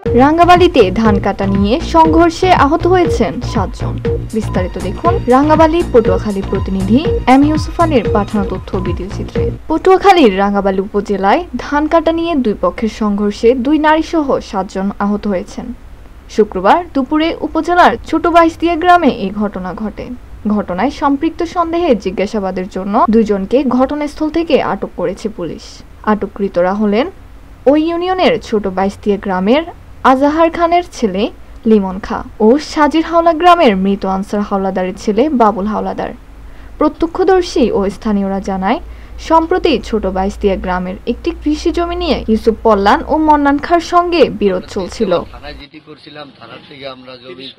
রাঙ্গাবালিতে ধান কাটা নিয়ে সংঘর্ষে আহত হয়েছেন 7 জন। বিস্তারিত দেখুন রাঙ্গাবালি পটুয়াখালী প্রতিনিধি এম ইউসুফ আলীর পাঠানো তথ্য ভিডিও চিত্রে। পটুয়াখালীর রাঙ্গাবালি উপজেলায় ধান কাটা নিয়ে দুই পক্ষের সংঘর্ষে 2 নারী সহ 7 জন আহত হয়েছেন। শুক্রবার দুপুরে উপজেলার ছোট বাইশদিয়া গ্রামে এই ঘটনা ঘটে। ঘটনায় সম্পৃক্ত সন্দেহে জিজ্ঞাসাবাদের জন্য 2 জনকে ঘটনাস্থল থেকে আটক করেছে পুলিশ। আটককৃতরা হলেন ওই ইউনিয়নের ছোট বাইশদিয়া গ্রামের আজাহার খানের ছেলে লিমন খা ও সাজির হাওলা গ্রামের মৃত আনসার হাওলাদারের ছেলে বাবুল হাওলাদার। প্রত্যক্ষদর্শী ও স্থানীয়রা জানায়, সম্প্রতি ছোট বাইশদিয়া গ্রামের একটি কৃষি জমি নিয়ে ইউসুফ পল্লান ও মন্নান খার সঙ্গে বিরোধ চলছিল। থানায় জিডি করছিলাম, থানার থেকে আমরা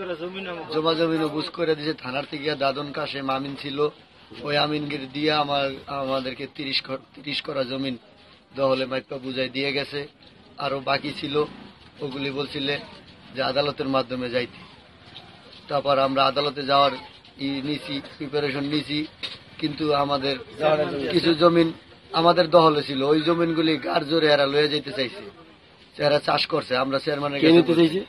জমি বুঝ করে দিয়েছে। থানার থেকে দাদন কাশেম আমিন ছিল, ওই আমিনগির দিয়ে আমাদেরকে 30 করা জমিন দহলে মাইপা বুঝাই দিয়ে গেছে। আরো বাকি ছিল, ওগুলি বলছিলে যে আদালতের মাধ্যমে যাইতে। তারপর আমরা আদালতে যাওয়ার প্রিপারেশন নিছি, কিন্তু আমাদের কিছু জমিন আমাদের দহলে ছিল। ওই জমিনগুলি গার জোরে এরা লয়ে যেতে চাইছে, এরা চাষ করছে। আমরা চেয়ারম্যানের কাছে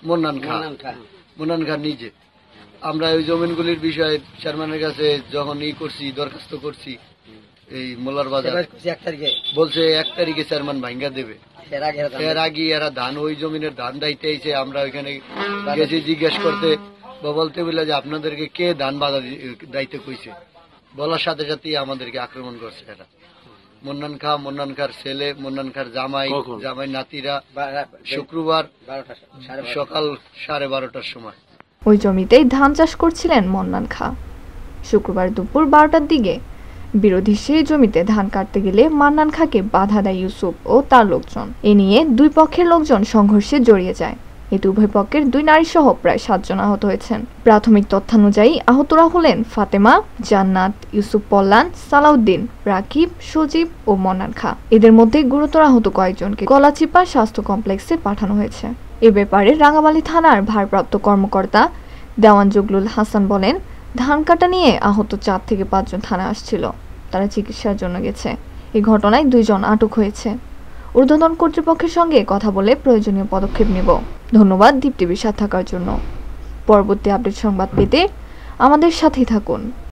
মন্নান খান নিজে আমরা ওই জমিনগুলির বিষয়ে চেয়ারম্যানের কাছে যখন দরখাস্ত করছি, এই মোল্লার বাজার বলছে 1 তারিখে চেয়ারম্যান ভাঙ্গা দেবে। এর আগে এরা ধান ওই জমিনের ধান দাইতে আইছে। আমরা ওইখানে গেছি জিজ্ঞেস করতে, বলতে বলে যে আপনাদেরকে কে ধান বাধা দাইতে কইছে। বলার সাথে সাথে আমাদেরকে আক্রমণ করছে এরা। মন্নান খার ছেলে, মন্নান খার জামাই নাতিরা শুক্রবার সকাল 12:30টার সময় ওই জমিতেই ধান চাষ করছিলেন মন্নান খা। শুক্রবার দুপুর 12টার দিকে বিরোধী সেই জমিতে ধান কাটতে গেলে মান্নান খাকে বাধা দেয় ইউসুফ ও তার লোকজন। এ নিয়ে দুই পক্ষের লোকজন সংঘর্ষে জড়িয়ে যায়। এতে উভয় পক্ষের 2 নারী সহ প্রায় 7 জন আহত হয়েছেন। প্রাথমিক তথ্যানুযায়ী আহতরা হলেন ফাতেমা, জান্নাত, ইউসুফ পল্লান, সালাউদ্দিন, রাকিব, সজীব ও মন্নান খা। এদের মধ্যে গুরুতর আহত কয়েকজনকে গলাচিপা স্বাস্থ্য কমপ্লেক্সে পাঠানো হয়েছে। এ ব্যাপারে রাঙ্গাবালি থানার ভারপ্রাপ্ত কর্মকর্তা দেওয়ান জগলুল হাসান বলেন, ধান কাটা নিয়ে আহত 4 থেকে 5 জন থানায় আসছিল। তারা চিকিৎসার জন্য গেছে। এই ঘটনায় 2 জন আটক হয়েছে। ঊর্ধ্বতন কর্তৃপক্ষের সঙ্গে কথা বলে প্রয়োজনীয় পদক্ষেপ নেব। ধন্যবাদ দীপ্তির সাথে থাকার জন্য। পরবর্তী আপডেট সংবাদ পেতে আমাদের সাথেই থাকুন।